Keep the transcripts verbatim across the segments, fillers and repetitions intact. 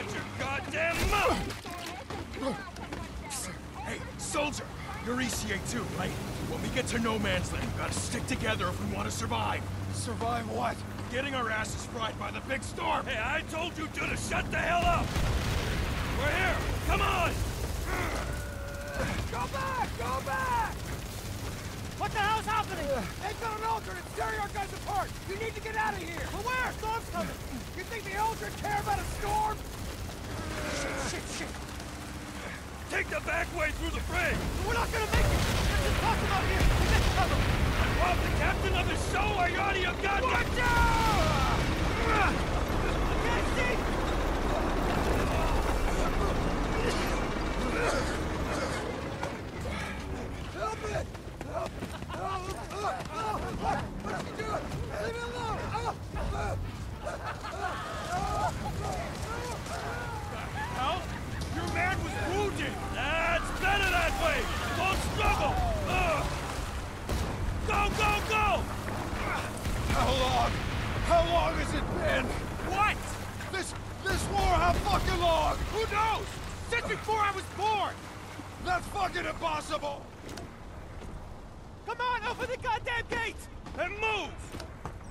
Watch your goddamn mouth! Hey, soldier! You're E C A too, right? When we get to No Man's Land, we gotta stick together if we want to survive. Survive what? Getting our asses fried by the big storm! Hey, I told you two to shut the hell up! We're here! Come on! Go back! Go back! What the hell's happening? They've got an Aldrin. It's tearing our guys apart. You need to get out of here. But where? Storm's coming. You think the Aldrin care about a storm? Shit, shit, shit. Take the back way through the fray! We're not gonna make it! There's just talking out here! We get cover! Rob the captain of the show, are you out of your goddamn... Watch out! I can't see! Help it! Help! Help! Help! Help! What are you doing? Leave me alone! Help! Hell? Your man was wounded! That's better that way! Don't struggle! Ugh. Go, go, go! How long? How long has it been? What? This... this war, how fucking long? Who knows? Since before I was born! That's fucking impossible! Come on, open the goddamn gate! And move!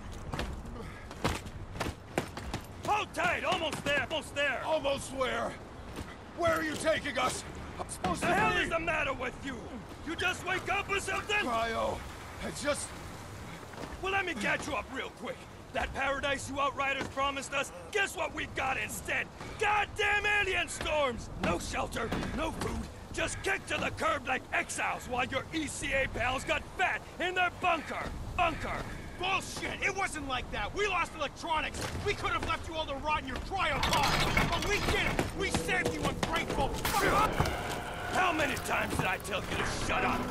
Hold tight! Almost there! Almost there! Almost where? Where are you taking us? I'm supposed The to hell be... is the matter with you? You just wake up or something? Cryo, I just... Well, let me catch you up real quick. That paradise you outriders promised us, guess what we got instead? Goddamn alien storms! No shelter, no food, just kicked to the curb like exiles while your E C A pals got fat in their bunker. Bunker. Bullshit! It wasn't like that! We lost electronics! We could have left you all to rot in your cryo pod! But we did it! We saved you, ungrateful! How many times did I tell you to shut up?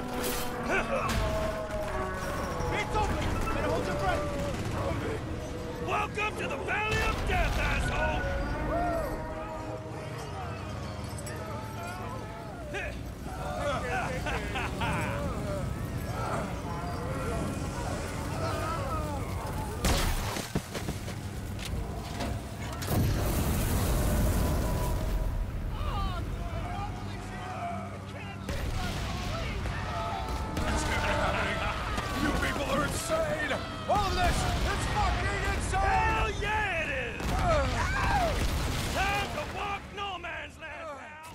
Gate's open! Better hold your breath! Welcome to the Valley of Death, asshole! All of this! It's fucking insane! Hell yeah, it is! Time to walk No Man's Land, pal!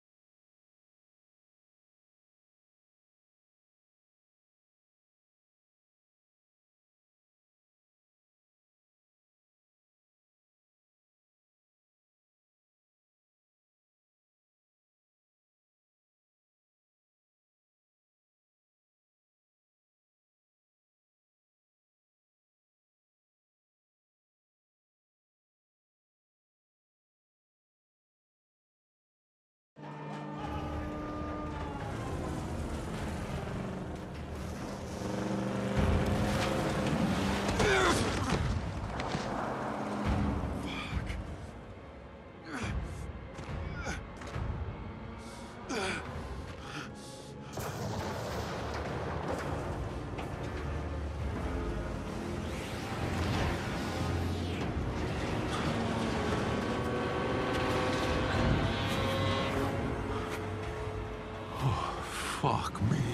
Fuck me.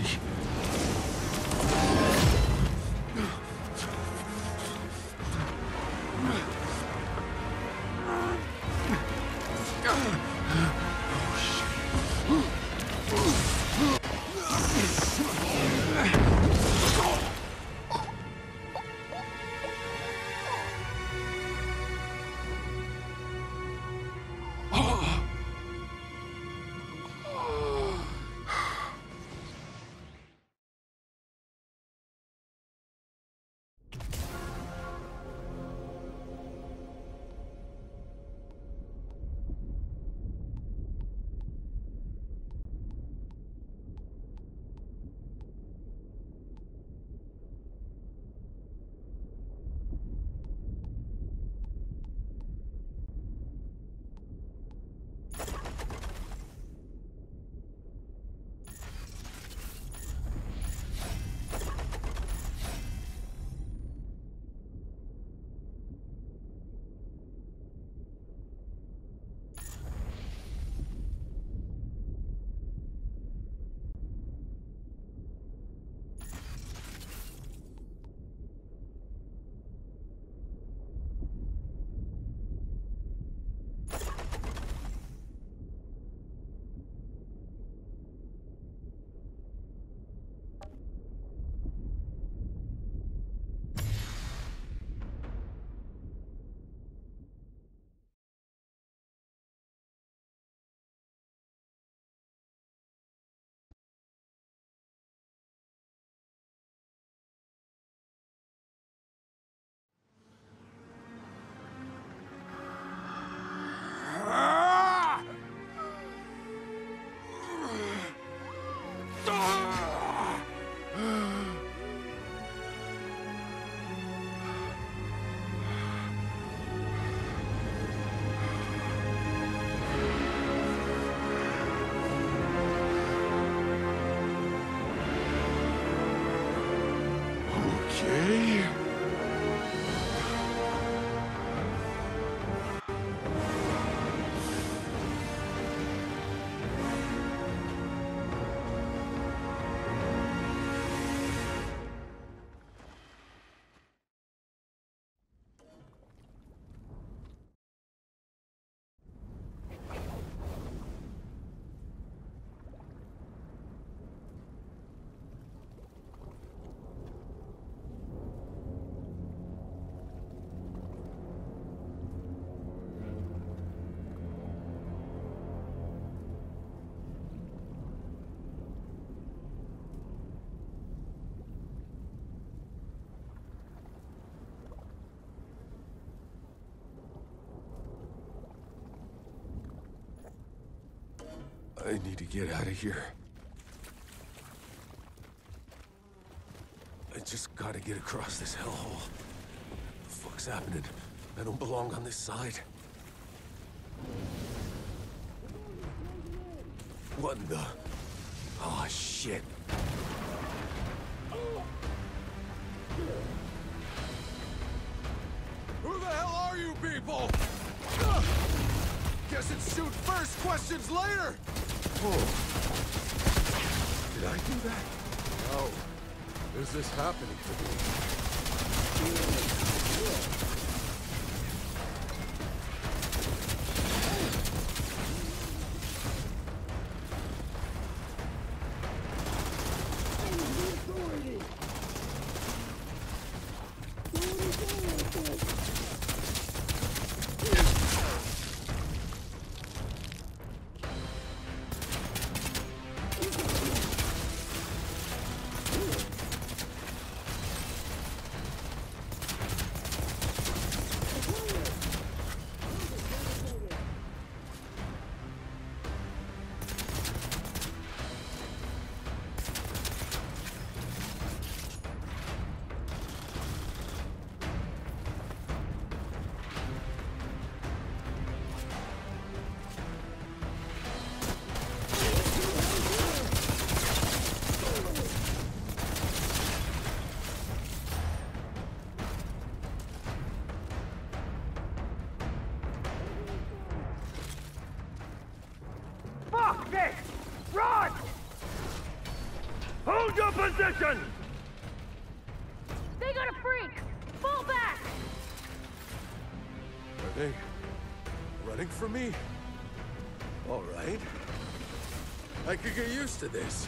I need to get out of here. I just gotta get across this hellhole. What the fuck's happening? I don't belong on this side. What in the... Oh, shit. Who the hell are you people? Guess it's shoot first, questions later! Oh. Did I do that? Oh. Is this happening to me? Fuck this! Run! Hold your position! They got a freak! Fall back! Are they running from me? All right. I could get used to this.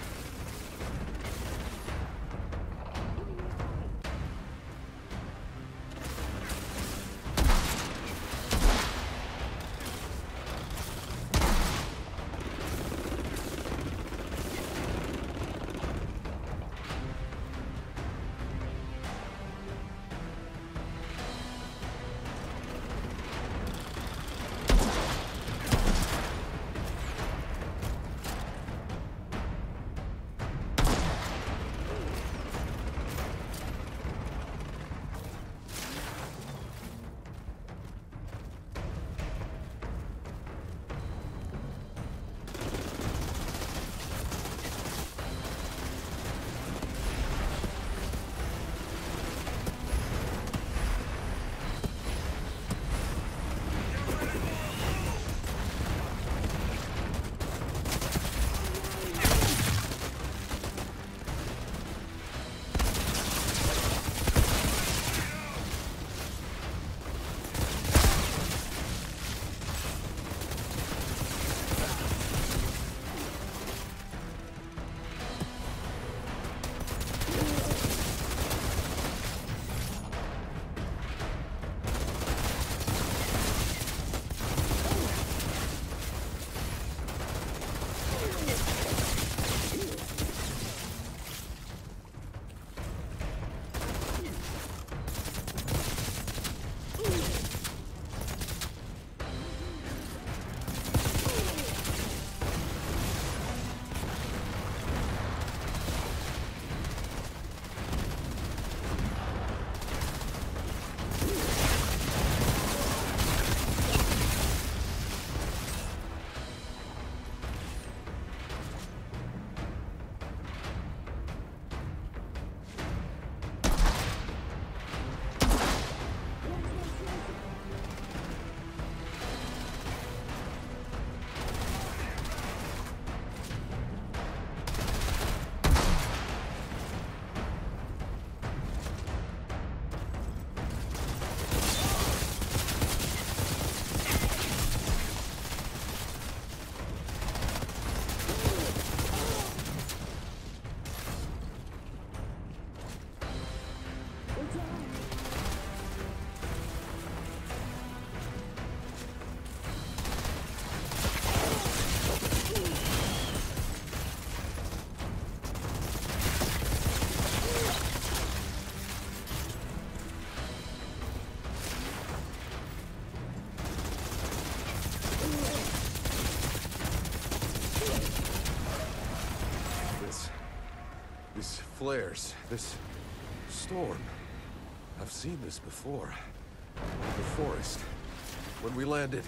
flares. This storm. I've seen this before. In the forest. When we landed.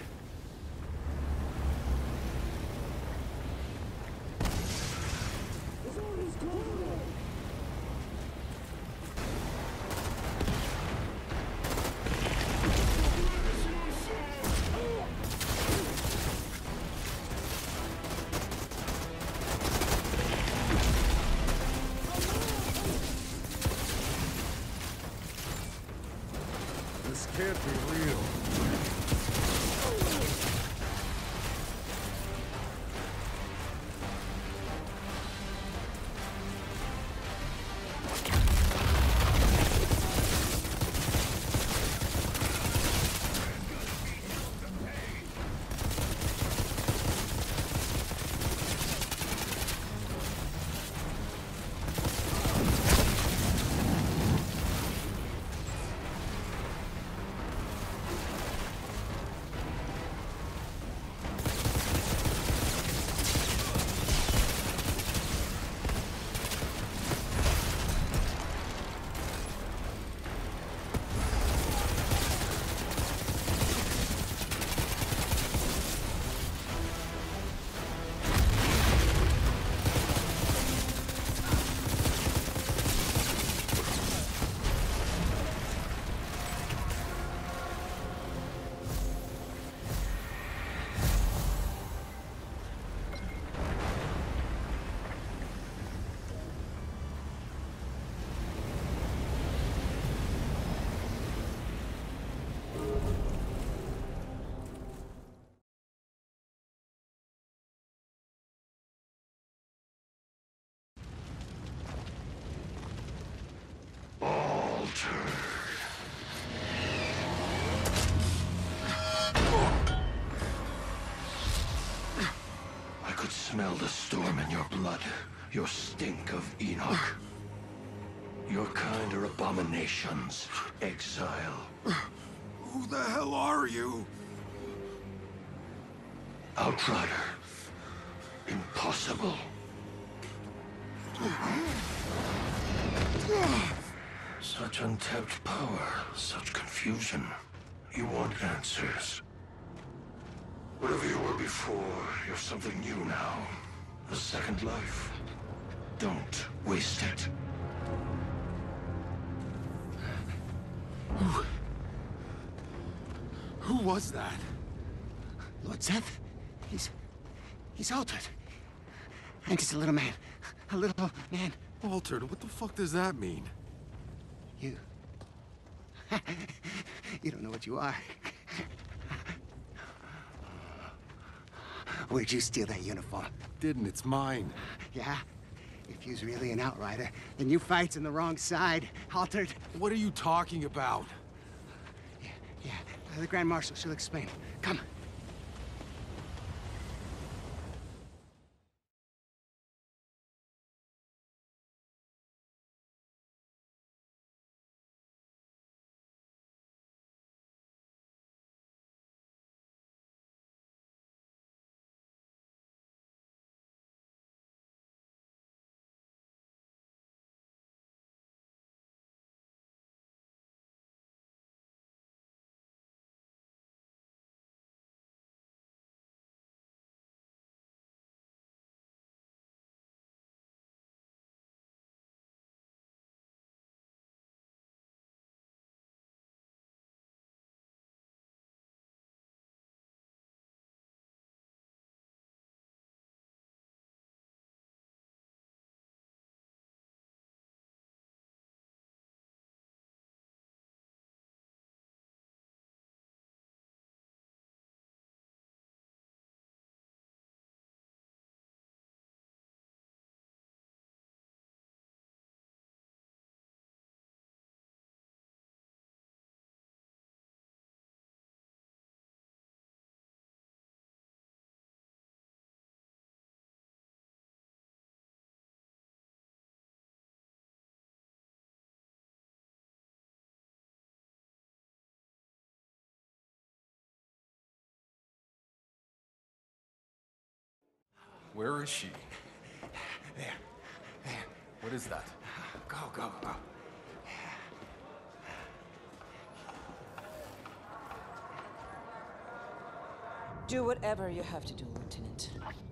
This can't be real. I could smell the storm in your blood, your stink of Enoch. Your kind are abominations, exile. Who the hell are you? Outrider. Impossible. Such untapped power, such confusion. You want answers. Whatever you were before, you're something new now. A second life. Don't waste it. Who... Who was that? Lord Seth? He's... he's altered. And he's a little man. A little man. Altered? What the fuck does that mean? You. You don't know what you are. Where'd you steal that uniform? Didn't, it's mine. Yeah? If you's really an outrider, then you fights on the wrong side, Altered. What are you talking about? Yeah, yeah. Uh, the Grand Marshal, she'll explain. Come. Where is she? There. There. What is that? go, go, go. Do whatever you have to do, Lieutenant.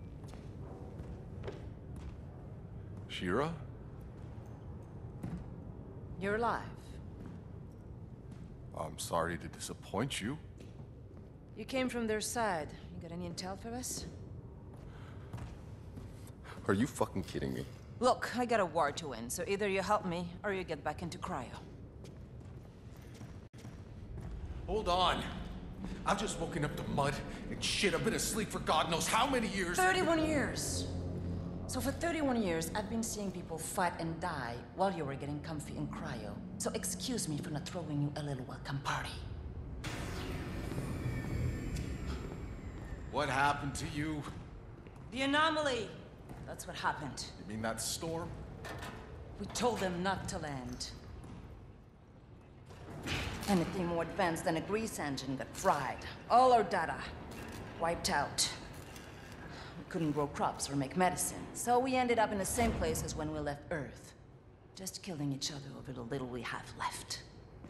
Shira? You're alive. I'm sorry to disappoint you. You came from their side. You got any intel for us? Are you fucking kidding me? Look, I got a war to win, so either you help me, or you get back into cryo. Hold on. I've just woken up to mud and shit. I've been asleep for God knows how many years. thirty-one years. So for thirty-one years, I've been seeing people fight and die while you were getting comfy in cryo. So excuse me for not throwing you a little welcome party. What happened to you? The anomaly. That's what happened. You mean that storm? We told them not to land. Anything more advanced than a grease engine got fried. All our data wiped out. We couldn't grow crops or make medicine, so we ended up in the same place as when we left Earth. Just killing each other over the little we have left.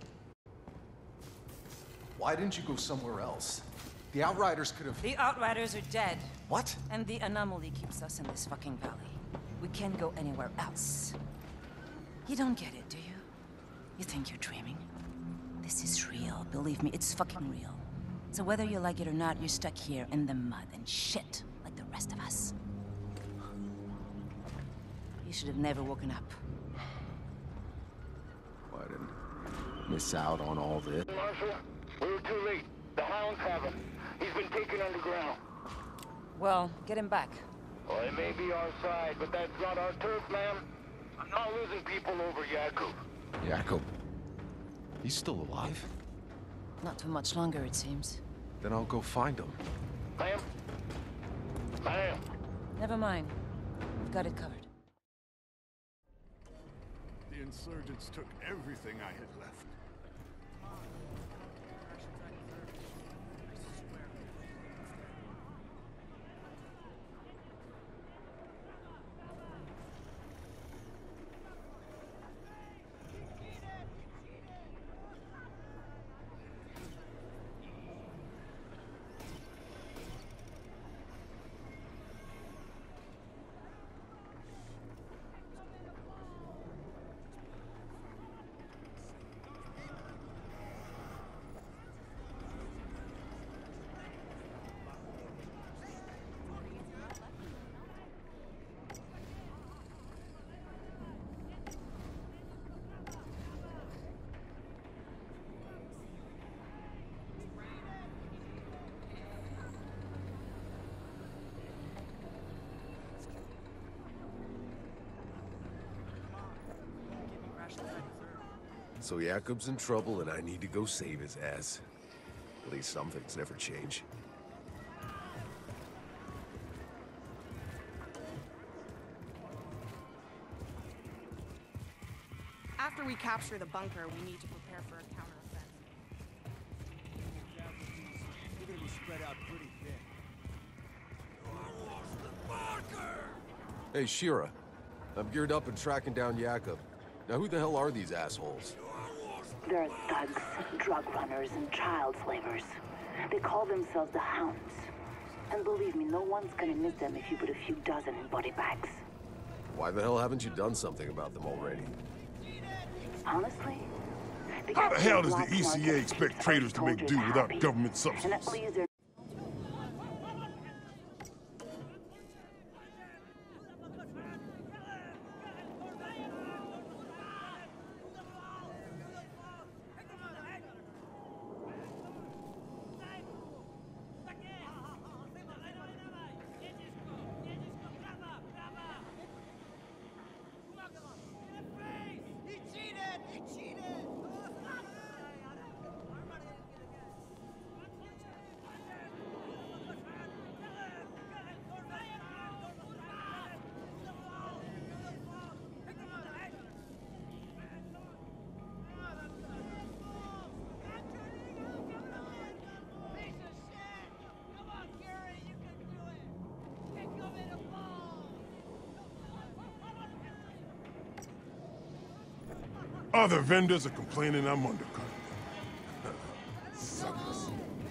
Why didn't you go somewhere else? The Outriders could have... The Outriders are dead. What? And the anomaly keeps us in this fucking valley. We can't go anywhere else. You don't get it, do you? You think you're dreaming? This is real. Believe me, it's fucking real. So whether you like it or not, you're stuck here in the mud and shit like the rest of us. You should have never woken up. Why didn't I miss out on all this? Marshal, we were too late. The Hounds have him. He's been taken underground. Well, get him back. Well, it may be our side, but that's not our turf, ma'am. I'm not losing people over Yakub. Jakub? He's still alive? Not for much longer, it seems. Then I'll go find him. Ma'am? Ma'am? Never mind. We've got it covered. The insurgents took everything I had left. So Jakub's in trouble and I need to go save his ass. At least some things never change. After we capture the bunker, we need to prepare for a counteroffensive. We're gonna be spread out pretty thin. Hey, Shira. I'm geared up and tracking down Jakub. Now who the hell are these assholes? They're thugs, drug runners, and child slavers. They call themselves the Hounds. And believe me, no one's gonna miss them if you put a few dozen in body bags. Why the hell haven't you done something about them already? Honestly? How the hell does the E C A expect traders to make do without government subsidies? And at least they're Other vendors are complaining I'm undercutting them. Suckers.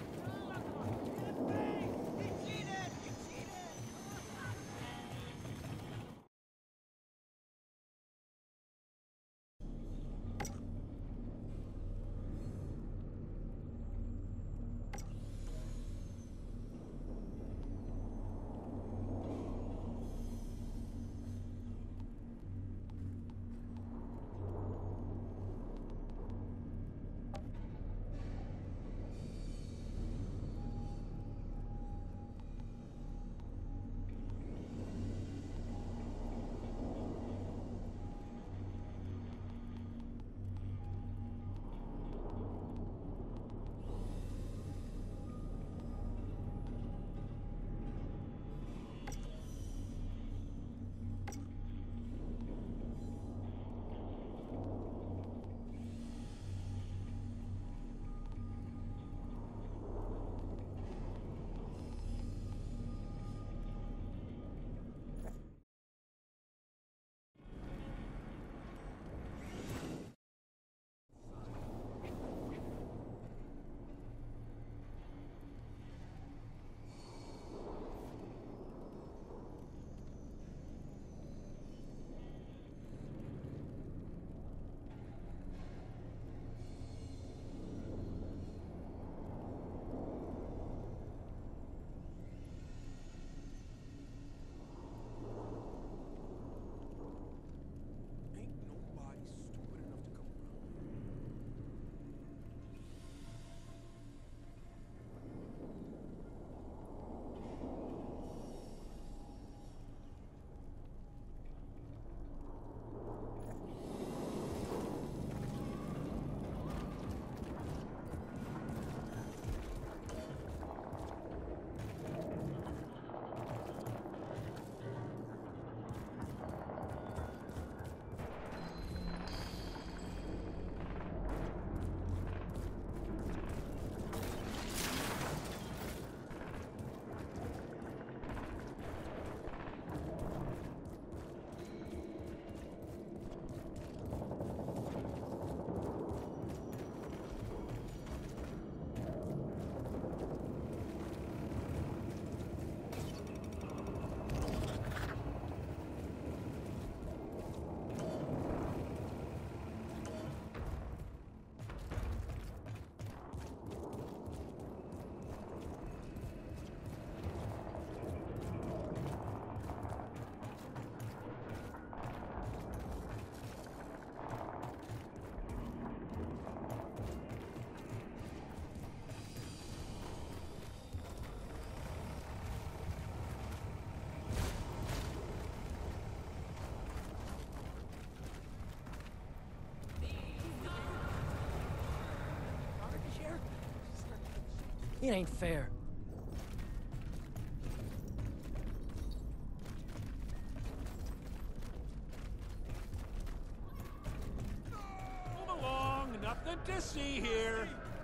It ain't fair. Move along, nothing to see here.